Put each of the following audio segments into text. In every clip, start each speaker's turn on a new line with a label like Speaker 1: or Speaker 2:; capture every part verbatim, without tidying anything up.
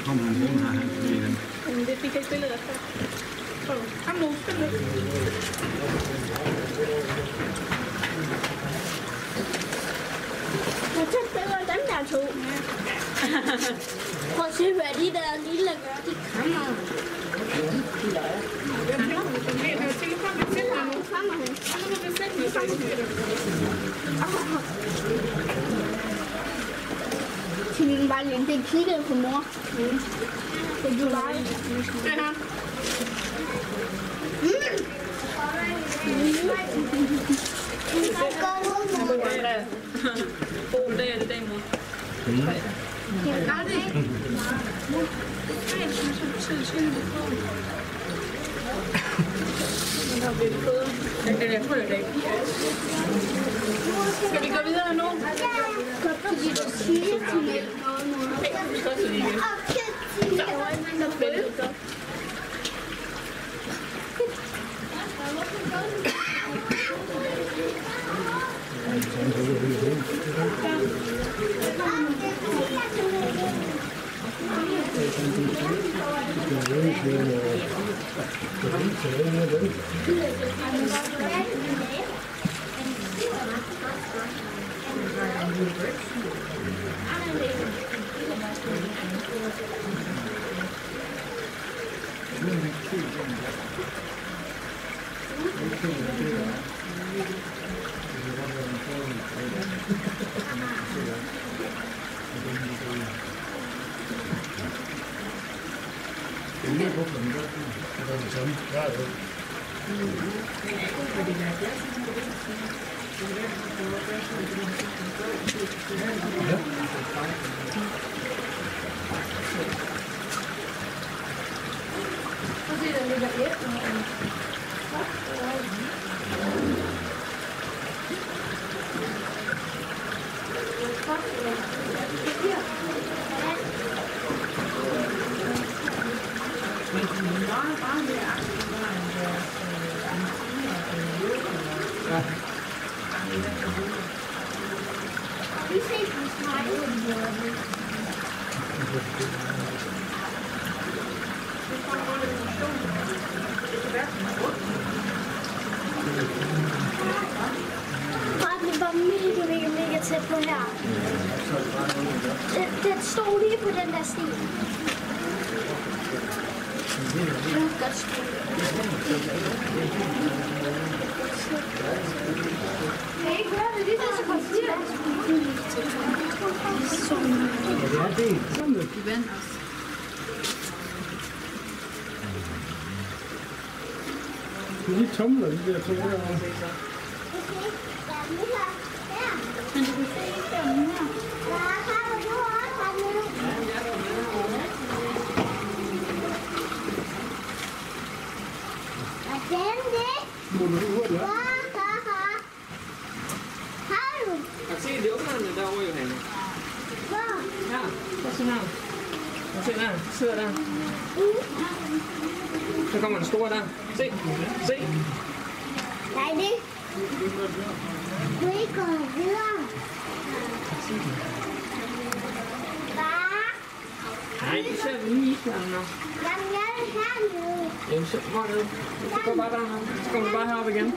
Speaker 1: kommer han hen her, han kan lide den.
Speaker 2: Jamen, det fik jeg ikke billedet af før. Prøv. Kom nu, spil lidt.
Speaker 3: Jeg tager billeder af dem der to. Prøv at se, hvad de der lille gør. De krammer.
Speaker 2: De leger. Jeg har telefon lidt til her nu.
Speaker 3: Krammer han.
Speaker 2: Så må du sætte mig sig.
Speaker 3: Til bare lige den kiggede på mor. Mm. Det du var.
Speaker 2: Det her. God dag er det dag mod. Fredag. Nej, det er ikke. Nej, jeg synes, at det er den har blivet føde. Jeg tror, det er dag. Skal vi gå videre nu?
Speaker 3: Godt, fordi du siger til mig noget nu.
Speaker 2: Vi skal også lige.
Speaker 3: Så er det spændende. Det var mega, mega, mega tæt på her. Det, det stod lige på den der sti. Det var godt stå. Kan I ikke høre det? Det er så godt styrt.
Speaker 1: Ja, det er sådan noget.
Speaker 2: I vand også.
Speaker 1: Det er lige tumler, de der to derovre.
Speaker 3: Men du kan se ikke der nu her. Ja, har du nu også nu? Hvad er det?
Speaker 1: Må du ud, eller?
Speaker 3: Har du?
Speaker 4: Kan du se de ungerne derovre, Johanne?
Speaker 3: Hvor?
Speaker 4: Ja, prøv at se der. Prøv at se der, de sidder der. Så kommer den store der. Se, se.
Speaker 3: Nej, det. Du er ikke gået videre. Hvad?
Speaker 4: Nej, du ser den lige isbjørnen nu.
Speaker 3: Jamen, jeg er hernede.
Speaker 4: Jamen, så hvor er det? Så går bare dernede. Så kommer du bare herop igen.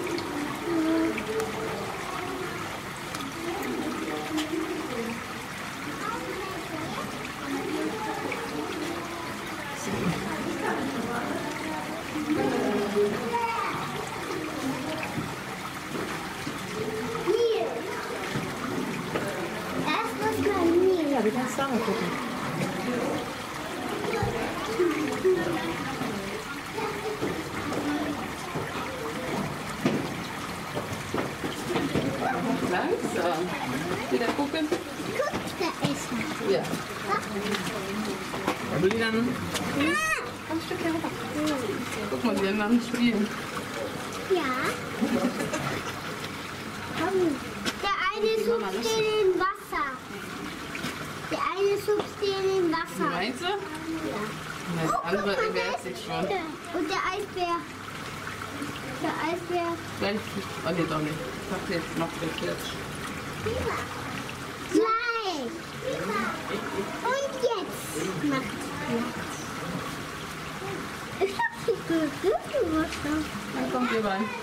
Speaker 2: Ja, vi kan samle på den.
Speaker 4: Langsam. Wieder gucken.
Speaker 3: Guck, da ist er.
Speaker 4: Ja. Vil du lige den?
Speaker 2: Kom et stykke herop.
Speaker 4: Guck mal, die anderen spielen.
Speaker 3: Ja. Komm. Der eine Sub steht im Wasser. Der eine Sub steht im Wasser.
Speaker 4: Meinst du?
Speaker 3: Ja.
Speaker 4: Das
Speaker 3: Oh,
Speaker 4: andere
Speaker 3: guck mal,
Speaker 4: wehrt
Speaker 3: der
Speaker 4: sich
Speaker 3: ist
Speaker 4: schon.
Speaker 3: der. Und der Eisbär. Der Eisbär.
Speaker 4: Gleich. Oh nee, doch nicht. Ich hab jetzt noch geklebt.
Speaker 3: Gleich. Und jetzt. macht Platz. Ich hab so gehört, Wasser.
Speaker 2: Dann kommt ihr rein.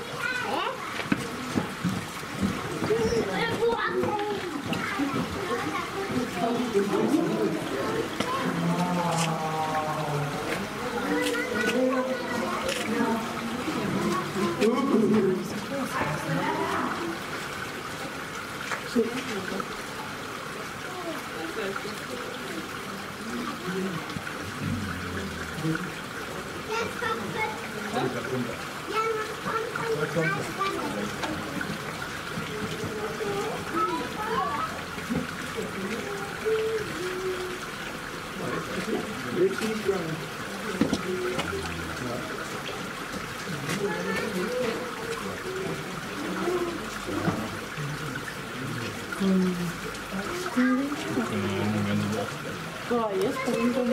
Speaker 2: Rồi, yes, cũng đúng.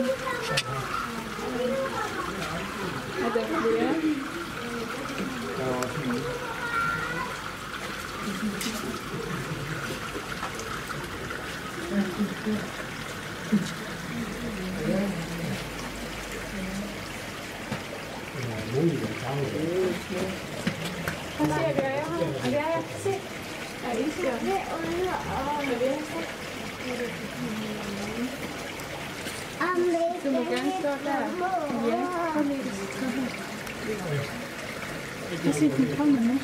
Speaker 2: Ở đây có đĩa. Kasih ada ayam, ada ayam kasih. Ada isi ya. Ada Du må gerne stå der. Ja, kom lige. Jeg ser, den kommer nu.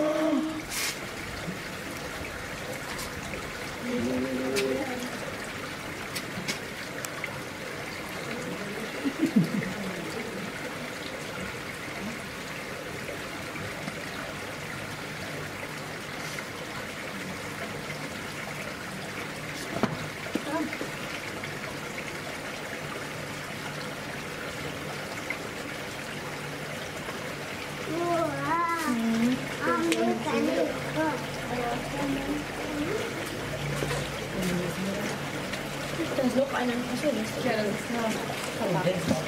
Speaker 3: Da ist noch einer. Achso, das ist ja das.